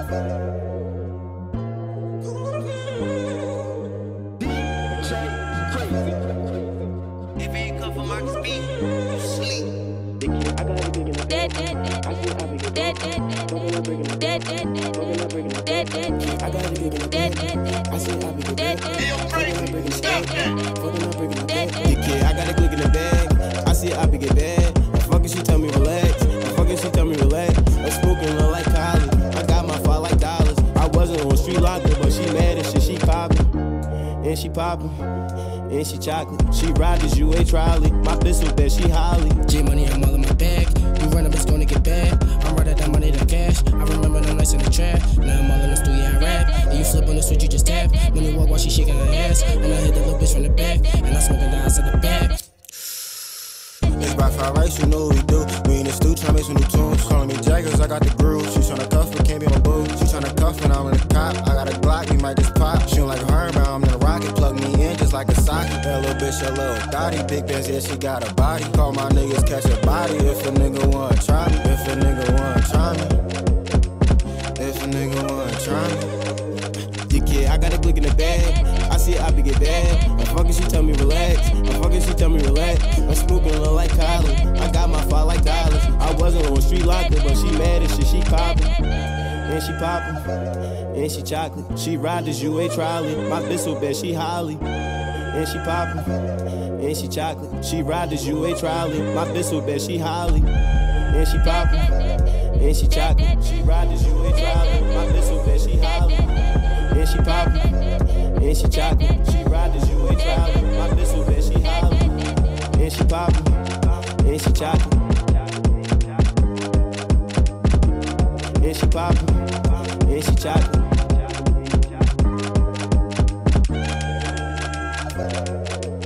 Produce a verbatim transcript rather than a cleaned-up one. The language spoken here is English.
If it ain't come from Marcus B, you sleep. I got a big in the dead, dead, I see I be dead, dead, dead, dead, dead, dead, I got a big in the dead, dead, I see I be dead, dead, kid, I got a click in the bag. I see I be get bad. I'm fucking, she tell me relax. I'm fucking, she tell me relax. I'm smoking look like college. I got my five like dollars. I wasn't on street locker, but she mad and shit. She poppin', and she poppin', and she chocolate. She ride this U A trolley. My bitch so bad, she holly. J-money, I'm all in my bag. You run up, it's gonna get bad. I'm running that money to cash. I remember them nights in the trap. Now I'm all in the studio, I rap. And you flip on the switch, you just tap. When you walk while she shaking her ass. And I hit the little bitch from the back. And I smoking down to the back. It's by five rights, you know what we do. We in the stew, tryna make some new tunes. Calling me Jaggers, I got the groove. She tryna cuff, but can't be on boo. She tryna cuff, and I'm in the cop. I got a Glock, we might just pop. She don't like her, but I'm in the rocket. Plug me in just like a socket. That little bitch, a little dotty. Big bands, yeah, she got a body. Call my niggas, catch a body. If a nigga wanna try me. If a nigga wanna try me. If a nigga wanna try me. Yeah, kid, I got a click in the bag. I see I be get bad. I'm fucking, she tell me relax. I'm fucking, she tell me relax. I'm smoking look like college. I got my five like dollars. I wasn't on street locker, but she mad and shit. She poppin', and she poppin', and she chocolate. She ride this U A trolley. My bitch so bad, she holly. And she poppin', and she chocolate. She ride this U A trolley. My bitch so bad, she holly. And she poppin', and she chocolate. She ride this U A trolley. My bitch so bad, she holly. And she poppin', and she chocolate. She ride this U A trolley. My bitch so bad, she holly. And she poppin', and she chocolate. And she poppin', and she chocolate.